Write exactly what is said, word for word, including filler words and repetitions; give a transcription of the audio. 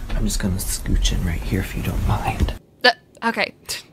I'm just gonna scooch in right here if you don't mind. Uh, okay.